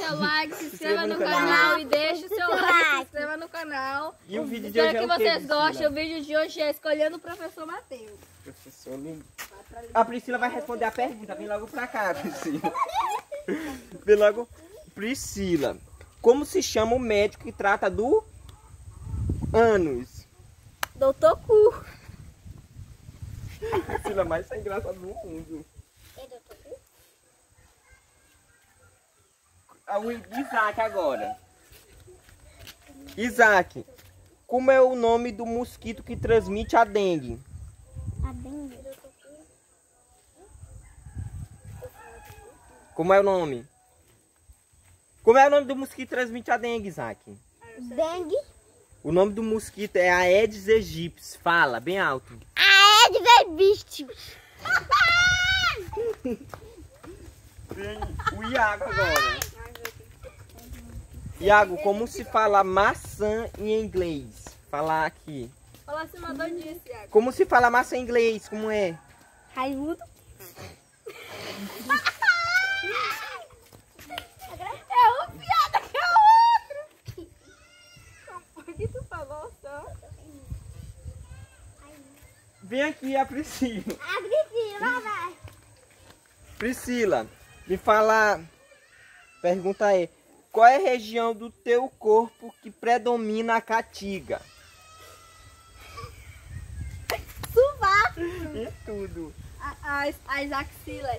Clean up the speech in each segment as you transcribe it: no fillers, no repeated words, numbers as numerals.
seu like, se inscreva no canal e deixe o seu like, se inscreva no canal. E o vídeo de hoje Espero é o que quê, vocês gostem. Priscila? O vídeo de hoje é escolhendo o professor Matheus. Professor lindo. A Priscila vai responder a pergunta. Vem logo pra cá, Priscila. Vem logo. Priscila, como se chama o médico que trata do ânus? Doutor Cu. Priscila, mais sem graça do mundo. O Isaac agora. Isaac, como é o nome do mosquito que transmite a dengue? A dengue. Como é o nome? Como é o nome do mosquito que transmite a dengue, Isaac? Dengue. O nome do mosquito é Aedes aegypti. Fala, bem alto. Aedes aegypti. Vem o Iago agora. Iago, como se fala maçã em inglês? Falar aqui. Fala acima disso, Iago. Como se fala maçã em inglês? Como é? Raimundo. É um piada que é o outro. Por que tu falou só? Vem aqui a Priscila. A Priscila, vai. Priscila, me fala. Pergunta aí. Qual é a região do teu corpo que predomina a catiga? Sovaco. E tudo. As axilas.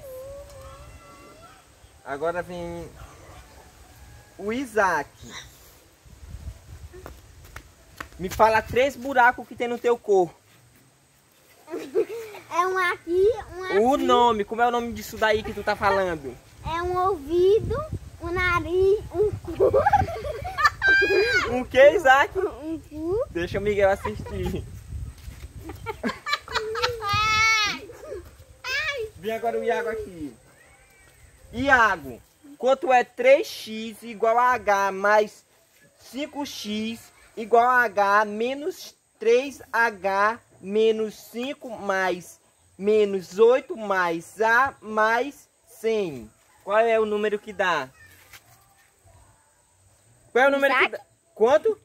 Agora vem o Isaac. Me fala 3 buracos que tem no teu corpo. É um aqui, um aqui. O nome, como é o nome disso daí que tu tá falando? É um ouvido, um nariz, um cu. Um que, Isaac? Um cu. Deixa o Miguel assistir. Vem agora o Iago aqui. Iago, quanto é 3x igual a h mais 5x igual a h menos 3h menos 5 mais menos 8 mais a mais 100? Qual é o número que dá? Qual é o número que dá? Quanto?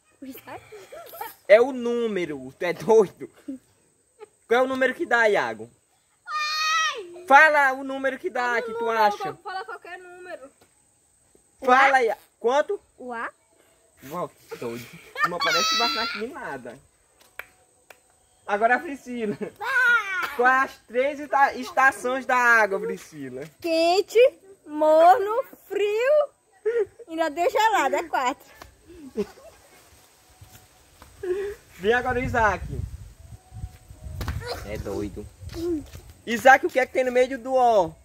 É o número. Tu é doido? Qual é o número que dá, Iago? Fala o número que dá, que tu acha. Fala qualquer número. Fala, Iago. Quanto? O A. Uau, doido. Não aparece aqui nada. Agora a Priscila. Quais as 3 estações da água, Priscila? Quente, morno, frio. Ainda deu gelado, é 4. Vem agora o Isaac. É doido. Isaac, o que é que tem no meio do O?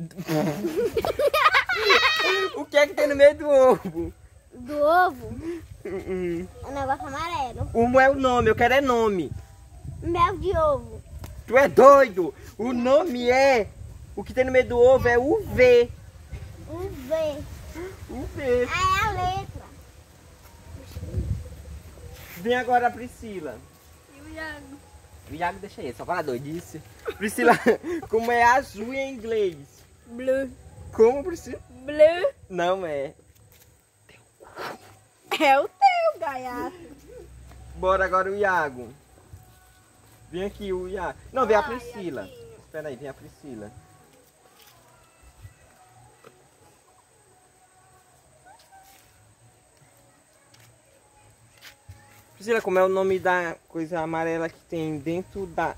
O que é que tem no meio do ovo? Do ovo. Um negócio amarelo. Como é o nome? Eu quero é nome. Mel de ovo. Tu é doido? O nome é... O que tem no meio do ovo é o V. Um V. O V. Aí é a letra. Vem agora a Priscila. E o Iago? O Iago deixa aí, só fala doidice. Priscila, como é azul em inglês? Blue. Como, Priscila? Blue. Não é. É o teu, gaiato. Bora agora o Iago. Vem aqui o Iago. Não, vem a Priscila. Espera aí, vem a Priscila. Priscila, como é o nome da coisa amarela que tem dentro da...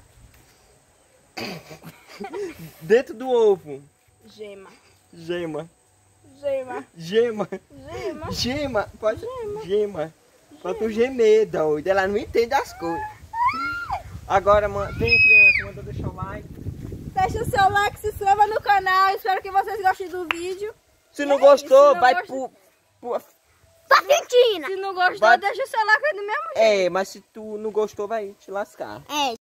dentro do ovo? Gema. Gema. Gema. Gema. Gema. Gema. Pode... Gema. Pra tu gemer, doido. Ela não entende as coisas. Agora, vem criança, manda deixar o like. Deixa o seu like, se inscreva no canal. Espero que vocês gostem do vídeo. Se não gostou, se não vai gosta- pro... Argentina. Se não gostou, Vai- deixa o seu like do mesmo jeito. É, mas se tu não gostou, vai te lascar. É.